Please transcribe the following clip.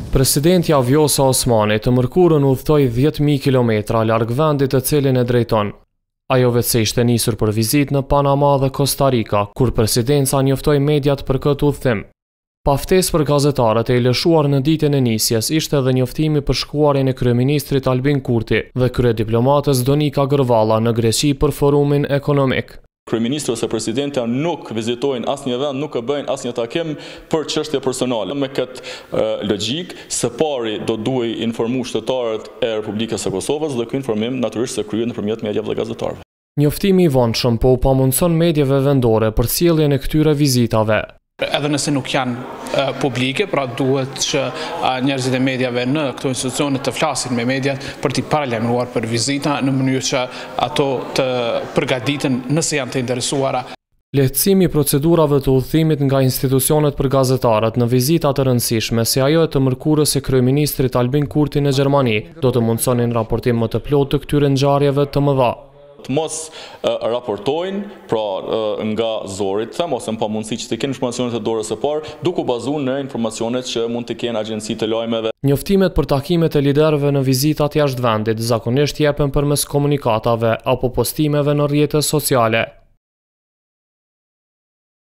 Presidenti Vjosa Osmani të mërkurën udhtoi 10.000 kilometra larg vendit të cilin e drejton. Ajo vetëse ishte nisur për vizitë në Panama dhe Costa Rica, kur presidenca njoftoi mediat për këtë udhëtim. Pa ftesë për gazetarët e lëshuar në ditën e nisjes ishte edhe njoftimi për shkuarjen e kryeministrit Albin Kurti dhe kryediplomatës Donika Gërvalla në Greqi për forumin ekonomik. Kryeministri ose presidenti nuk vizitojnë asnjë vend, nuk e bëjnë asnjë takim për çështje personale. Me këtë logjik, së pari do duhej informu qytetarët e Republikës së Kosovës dhe ky informim natyrisht se kryhet nëpërmjet mediave dhe gazetarëve. Njoftimi i vonshëm po u pamundson mediave vendore për sjelljen e këtyre vizitave. Edhe nëse nuk janë publike, pra duhet që njerëzit e mediave në këto institucione të flasin me mediat për t'i paralajmëruar për vizita në mënyrë që ato të përgatiten nëse janë të interesuara. Lehtësimi i procedurave të udhëtimit nga institucionet për gazetarët në vizita të rëndësishme si ajo e të mërkurës së kryeministrit Albin Kurti në Gjermani do të mundsonin raportim më të plotë të këtyre ngjarjeve të mëdha. Të mos raportojnë, pra nga zorit them, ose në pamundësi që të kenë informacionet e dorës së parë, duke u bazuar në informacionet që mund të kenë agjencitë e lajmeve. Njoftimet për takimet e liderëve në vizitat jashtë vendit zakonisht jepen përmes komunikatave apo postimeve në rrjetet sociale.